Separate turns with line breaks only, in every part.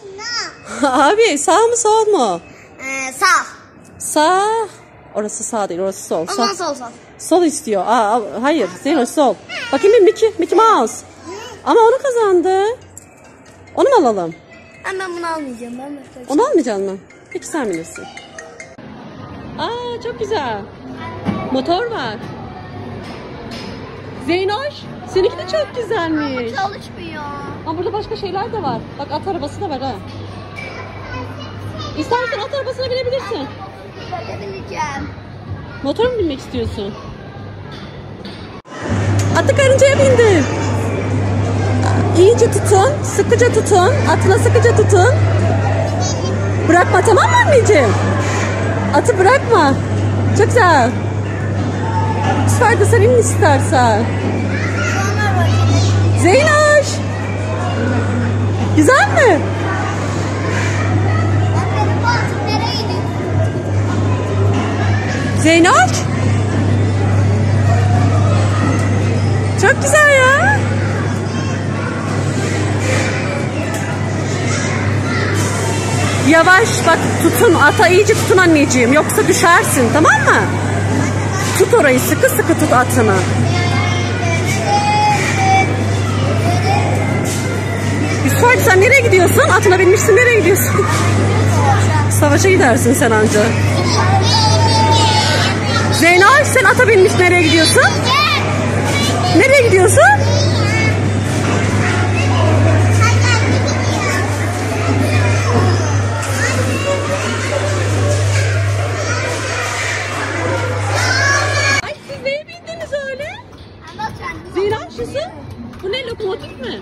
Abi sağ mı sol mu?
Sağ.
Sağ. Orası sağ değil, orası sol.
O zaman sol.
Sol istiyor. Hayır Zeynoş sol. Bakayım Mickey Mouse. Ama onu kazandı. Onu mu alalım?
Ben bunu almayacağım.
Onu almayacaksın mı? Peki sen bilirsin. Çok güzel. Motor var. Zeynoş, seninki de çok güzelmiş.
Ama çalışmıyor.
Ama burada başka şeyler de var. Bak at arabası da var ha. İstersen at arabasına binebilirsin.
Ben bineceğim.
Motor mu binmek istiyorsun? Atlı karıncaya bindim. İyice tutun, sıkıca tutun. Atına sıkıca tutun. Bırakma, tamam mı anneciğim? Atı bırakma. Çok güzel. Süper de sen in istersen. Zeynoş. Güzel mi? Zeynoş. Çok güzel ya. Yavaş bak, tutun, ata iyice tutun anneciğim, yoksa düşersin, tamam mı? Tut orayı, sıkı sıkı tut atını. Yusuf, sen nereye gidiyorsun? Atına binmişsin, nereye gidiyorsun? Savaşa gidersin sen anca. Zeynoş, sen ata binmiş, nereye gidiyorsun? Nereye gidiyorsun? Ay, siz neye bindiniz öyle? Zeynoş, Yusuf, bu ne, lokomotif mi?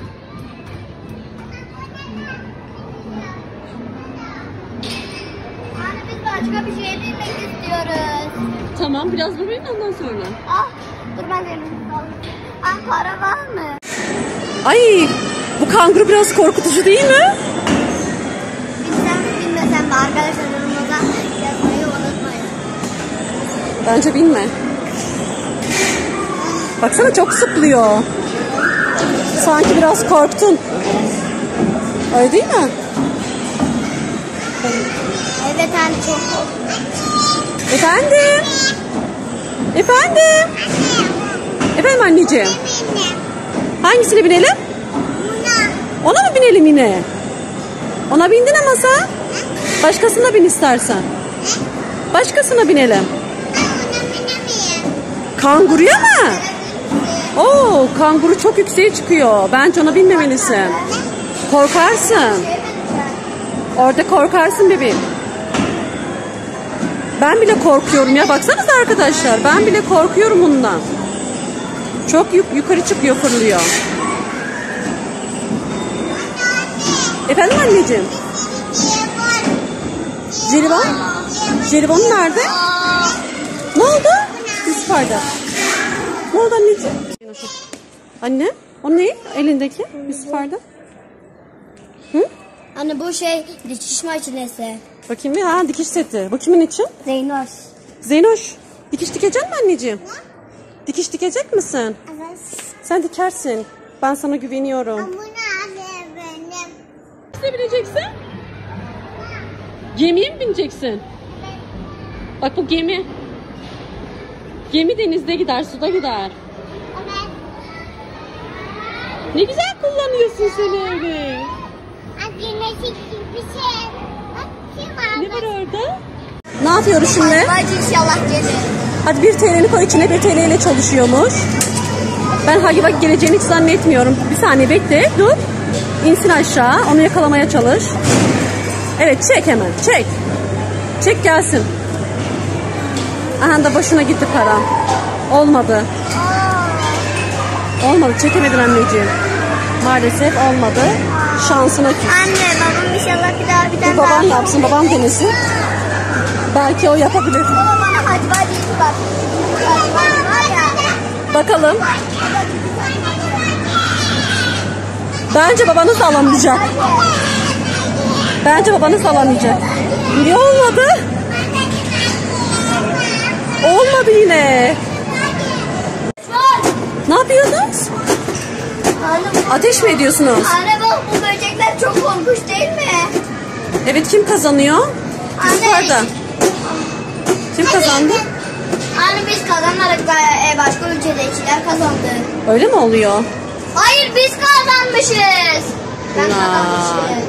Başka bir şeye binmek istiyoruz.
Tamam, biraz durayım ondan sonra.
Dur ben de para var mı?
Ay, bu kanguru biraz korkutucu değil mi?
Bilsem bilmesem de arkadaşlar yorumlarda yazmayı unutmayın.
Bence binme. Baksana, çok sıplıyor. Sanki biraz korktun. Öyle değil mi?
Evet anne, çok korktum.
Efendim? Efendim? Efendim anneciğim? Hangisine binelim? Ona mı binelim yine? Ona bindin ama sen. Başkasına bin istersen. Başkasına binelim. Kanguruya mı? Oo, kanguru çok yükseğe çıkıyor. Bence ona binmemelisin. Korkarsın. Orada korkarsın bebeğim. Ben bile korkuyorum ya. Baksanıza arkadaşlar. Ben bile korkuyorum bundan. Çok yukarı çıkıyor, fırlıyor. Efendim anneciğim? Jelibon? Jelibon nerede? Ne oldu? Yusuf'ayda. Ne oldu anneciğim? Anne, o ne? Elindeki Yusuf'ayda. Hı?
Anne bu şey dikiş makinesi.
Bakayım bir. Ha, dikiş seti. Bu kimin için?
Zeynoş.
Zeynoş, dikiş dikecek mi anneciğim? Dikiş dikecek misin?
Evet.
Sen dikersin. Ben sana güveniyorum.
Ama nerede benim?
Ne bineceksin? Gemiye mi bineceksin? Bak bu gemi. Gemi denizde gider, suda gider.
Evet.
Ne güzel kullanıyorsun sen öyle.
Güneşik bir şey. Bak kim var?
Ne var orada? Ne yapıyoruz şimdi?
Hadi inşallah gelir.
Hadi 1 TL'ni koy içine, 1 TL ile çalışıyormuş. Ben hadi bak geleceğini hiç zannetmiyorum. Bir saniye bekle, dur. İnsin aşağı, onu yakalamaya çalış. Evet, çek hemen, çek. Çek gelsin. Aha da boşuna gitti para. Olmadı. Olmadı, çekemedin anneciğim. Maalesef olmadı. Şansına küs.
Anne babam inşallah bir daha
Baban yapsın, baban denesin. Belki o yapabilir.
Baba bana hadi bak.
Bakalım. Bence babanız da alamayacak. Bence babanız da alamayacak. Niye olmadı? Olmadı yine. Ne yapıyorsunuz? Ateş mi ediyorsunuz?
Anne bak bu böcek renkler çok korkunç değil mi?
Evet, kim kazanıyor? Yukarıda. Kim kazandı?
Anne biz kazanmadık. Başka ülkedekiler kazandı.
Öyle mi oluyor?
Hayır biz kazanmışız. Ben kazanmışım.